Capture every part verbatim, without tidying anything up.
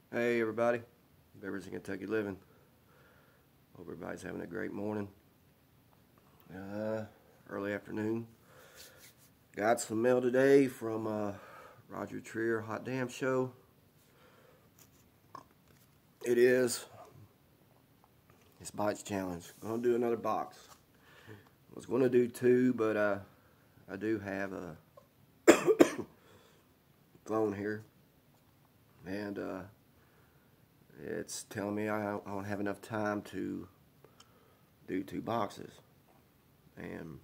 Hey everybody, Beavers in Kentucky Living. Hope everybody's having a great morning. Uh, early afternoon. Got some mail today from uh, Roger Trier Hot Damn Show. It is his Bites Challenge. Gonna do another box. Was gonna do two, but uh, I do have a phone here, and uh, it's telling me I don't have enough time to do two boxes. And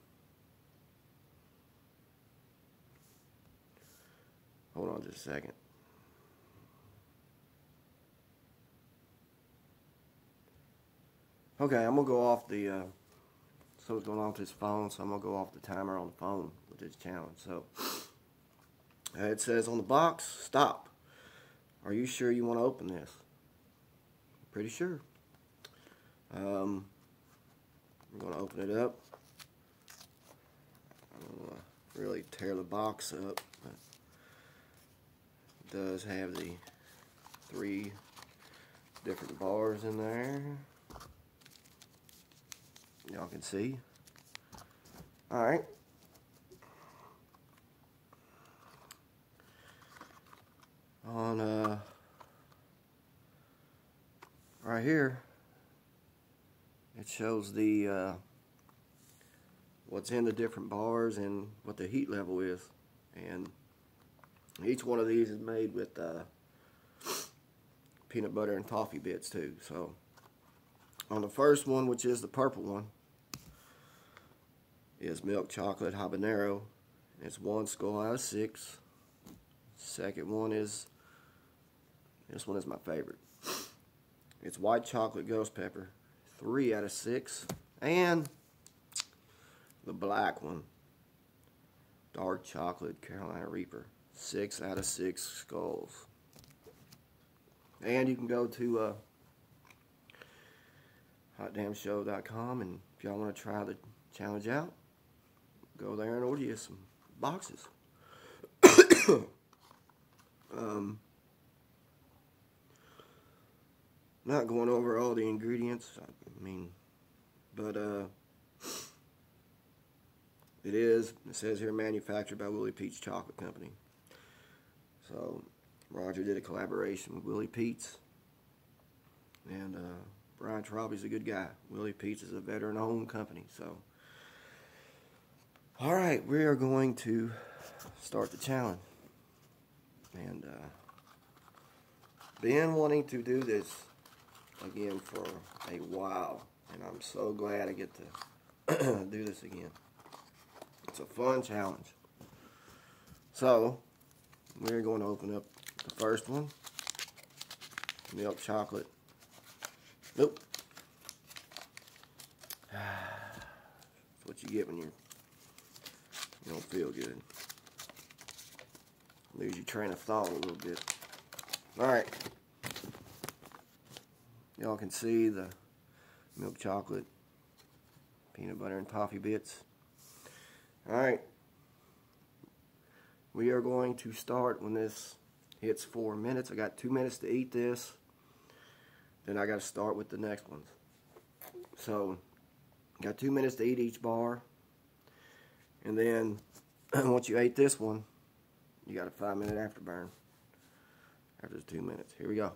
hold on just a second. Okay, I'm gonna go off the uh, something's going on with this phone, so I'm gonna go off the timer on the phone with this challenge. So uh, it says on the box, stop. Are you sure you want to open this? Pretty sure. Um, I'm gonna open it up. I don't want to really tear the box up, but it does have the three different bars in there. Y'all can see. Alright. On uh right here it shows the uh what's in the different bars and what the heat level is. And each one of these is made with uh peanut butter and toffee bits too. So on the first one, which is the purple one, is milk chocolate habanero. It's one skull out of six. Second one is, this one is my favorite. It's white chocolate ghost pepper, three out of six. And the black one, dark chocolate Carolina Reaper, six out of six skulls. And you can go to uh, hot damn show dot com, and if y'all want to try the challenge out, go there and order you some boxes. um, not going over all the ingredients, I mean, but uh, it is, it says here, manufactured by Willie Pete's Chocolate Company. So Roger did a collaboration with Willie Pete's, and uh, Brian Traubey's a good guy. Willie Pete's is a veteran-owned company. So, all right, we are going to start the challenge. And uh, been wanting to do this again for a while, and I'm so glad I get to do this again. It's a fun challenge. So we're going to open up the first one, milk chocolate. Nope. That's what you get when you're, you don't feel good. Lose your train of thought a little bit. Alright. Y'all can see the milk chocolate, peanut butter and toffee bits. Alright. We are going to start when this hits four minutes. I got two minutes to eat this. Then I got to start with the next ones. So, got two minutes to eat each bar. And then, once you ate this one, you got a five minute afterburn after the two minutes. Here we go.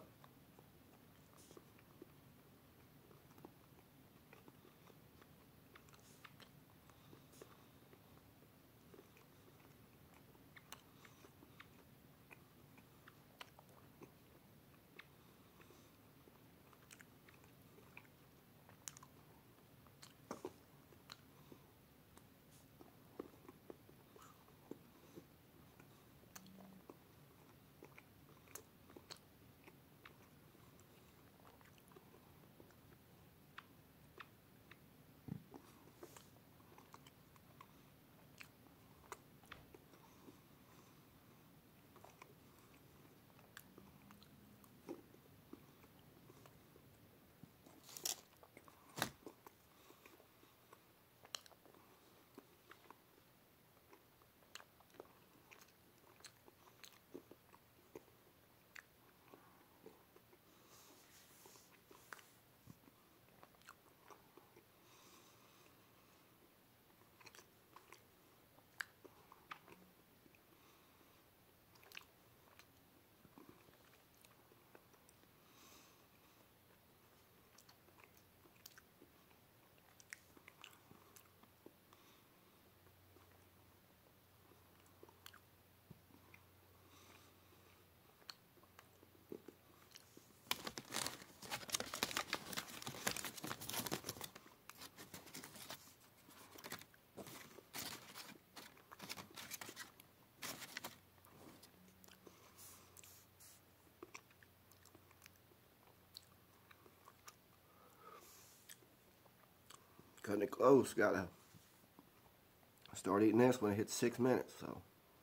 cutting it close. Gotta start eating this when it hits six minutes. So.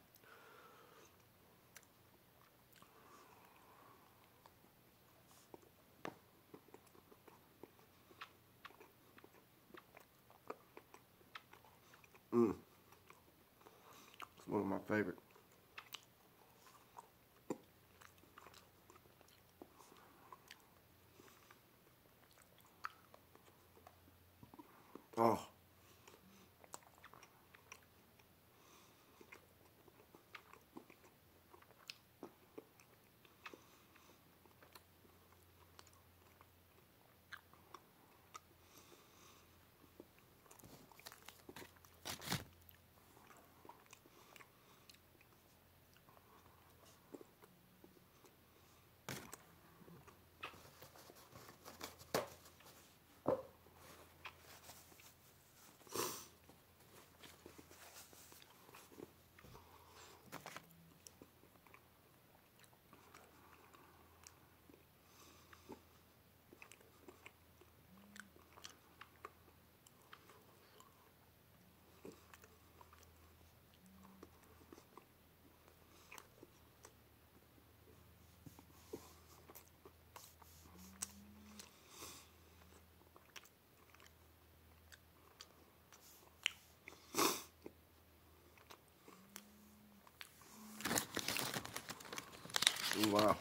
Mmm. It's one of my favorite. Oh. Wow.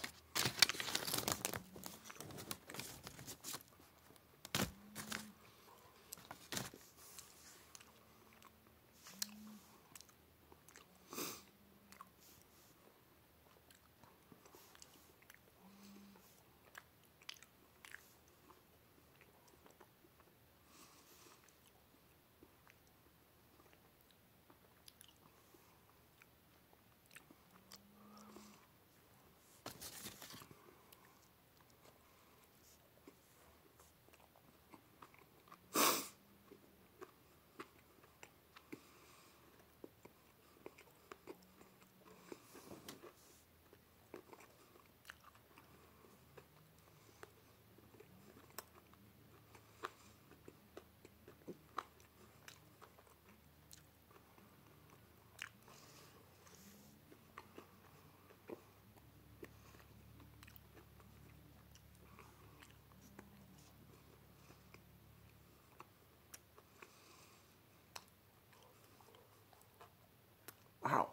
Wow.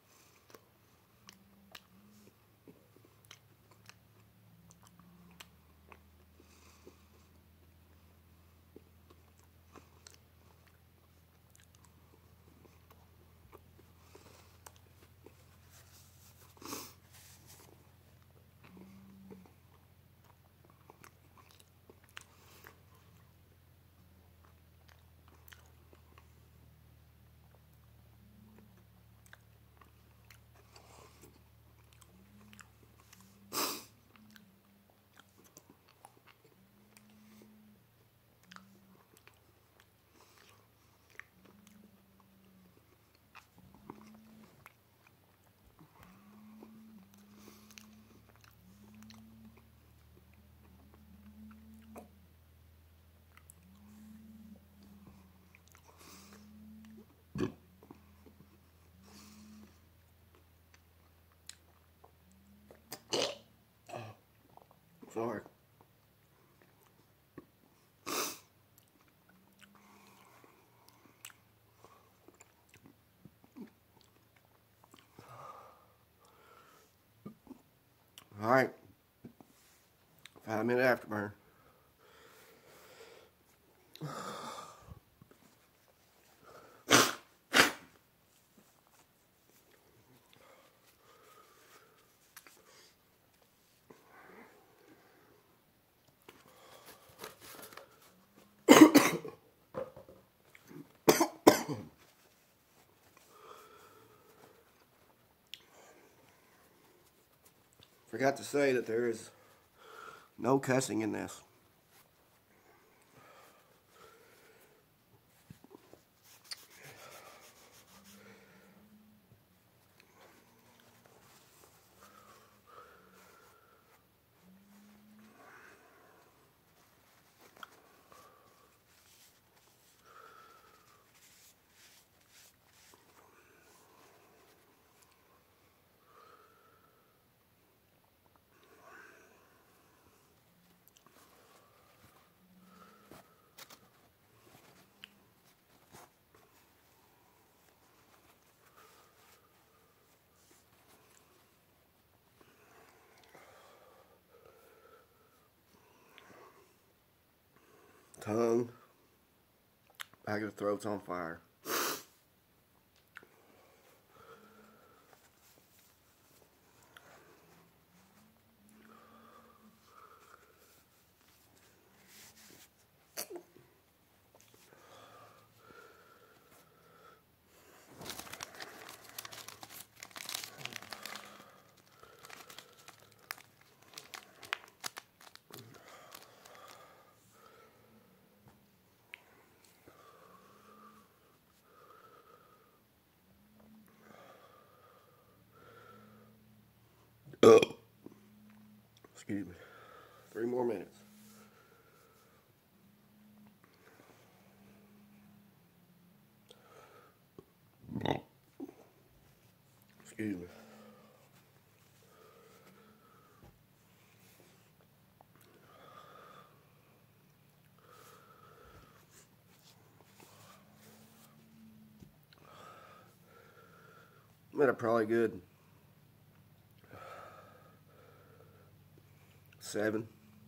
Sorry. All right. Five minute afterburn. Forgot to say that there is no cussing in this. tongue, back of the throat's on fire. Oh. Excuse me. Three more minutes. Excuse me. I'm at a probably good seven.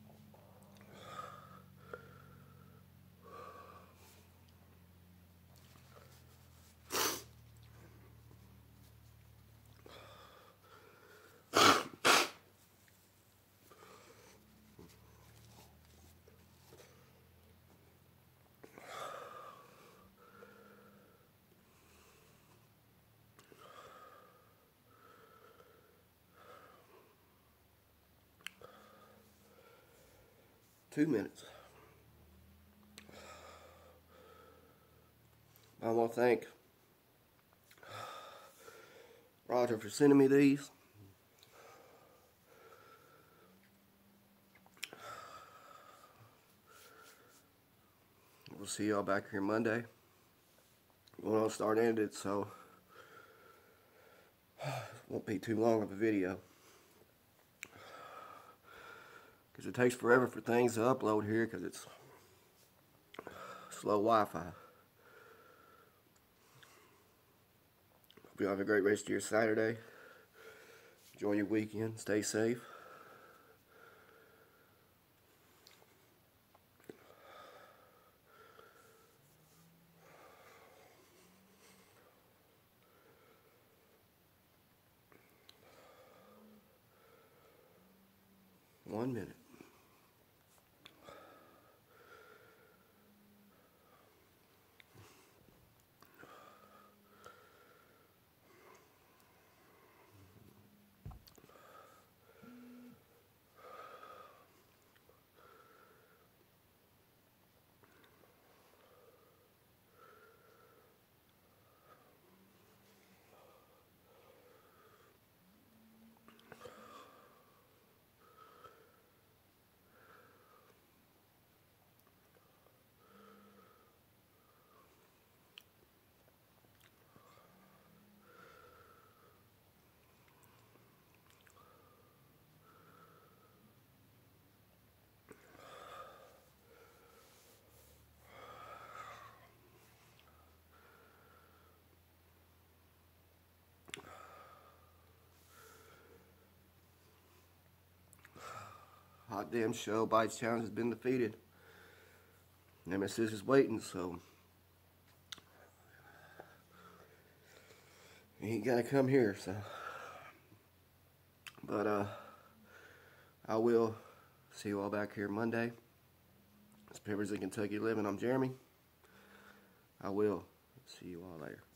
Two minutes. I want to thank Roger for sending me these. We'll see y'all back here Monday. We won't start ending it, so it won't be too long of a video. Because it takes forever for things to upload here because it's slow Wi-Fi. Hope you have a great rest of your Saturday. Enjoy your weekend. Stay safe. One minute. Hot damn show. Bites Challenge has been defeated. Nemesis is waiting, so he ain't gotta come here, so. But, uh, I will see you all back here Monday. It's Pippers in Kentucky Living. I'm Jeremy. I will see you all later.